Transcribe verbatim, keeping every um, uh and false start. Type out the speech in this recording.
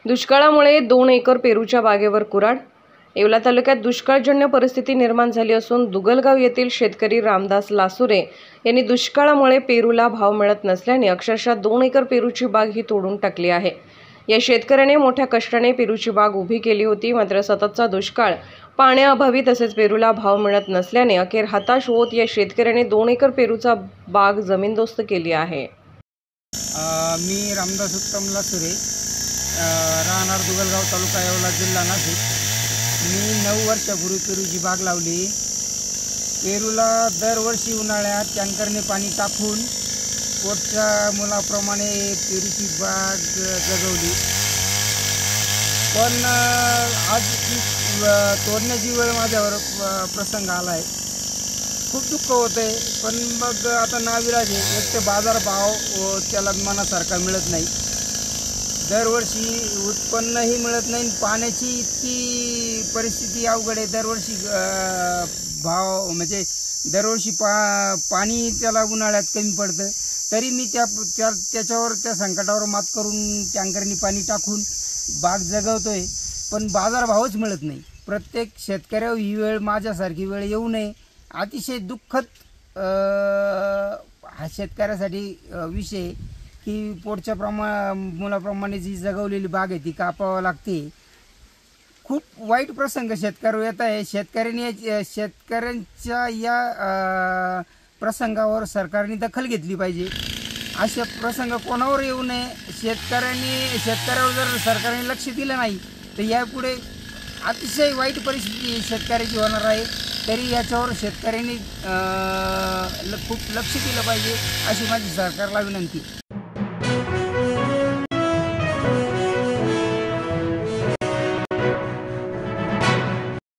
दुष्काळामुळे दोन एकर पेरूच्या बागेवर कुऱ्हाड। येवला तालुक्यात दुष्काळजन्य परिस्थिती निर्माण झाली असून दुगलगाव येथील शेतकरी रामदास लासुरे यांनी दुष्काळामुळे पेरूला भाव मिळत नसल्याने अक्षरशः दोन एकर पेरूची बाग ही तोडून टाकली आहे। या शेतकऱ्याने मोठ्या कष्टाने पेरूची बाग उभी केली होती, मात्र सततचा दुष्काळ, पाण्याअभावी तसेच पेरूला भाव मिळत नसल्याने अखेर हताश होत या शेतकऱ्याने दोन एकर पेरूचा बाग जमीनदोस्त केली आहे। मी रामदास उत्तम लासुरे, राहणार दुगलगाव, तालुका येवला, जिल्हा नाशिक। मी नऊ वर्षापूर्वी पेरूची बाग लावली। पेरूला दरवर्षी उन्हाळ्यात टँकरने पाणी टाकून पोटच्या मुलाप्रमाणे पेरूची बाग जगवली, पण आज तोडण्याची वेळ माझ्यावर प्रसंग आला आहे। खूप दुःख होतं आहे, पण मग आता नाविलाज आहे। एक तर बाजारभाव त्याला मनासारखा मिळत नाही, दरवर्षी उत्पन्नही मिळत नाही, पाण्याची इतकी परिस्थिती अवघड आहे। दरवर्षी भाव म्हणजे दरवर्षी पा पाणी त्याला उन्हाळ्यात कमी पडतं, तरी मी त्या त्या त्याच्यावर त्या संकटावर मात करून टँकरनी पाणी टाकून बाग जगवतोय, पण बाजारभावच मिळत नाही। प्रत्येक शेतकऱ्यावर ही वेळ माझ्यासारखी वेळ येऊ नये, अतिशय दुःखद हा शेतकऱ्यासाठी विषय की पोटच्या प्रमा मुलाप्रमाणे जी जगवलेली बाग आहे ती कापावं लागते। खूप वाईट प्रसंग शेतकऱ्यावर येत आहे। शेतकऱ्यांनी शेतकऱ्यांच्या या प्रसंगावर सरकारने दखल घेतली पाहिजे। असे प्रसंग कोणावर येऊ नये। शेतकऱ्यांनी शेतकऱ्यावर जर सरकारने लक्ष दिलं नाही तर यापुढे अतिशय वाईट परिस्थिती शेतकऱ्याची होणार आहे। तरी याच्यावर शेतकऱ्यांनी खूप लक्ष दिलं पाहिजे अशी माझी सरकारला विनंती।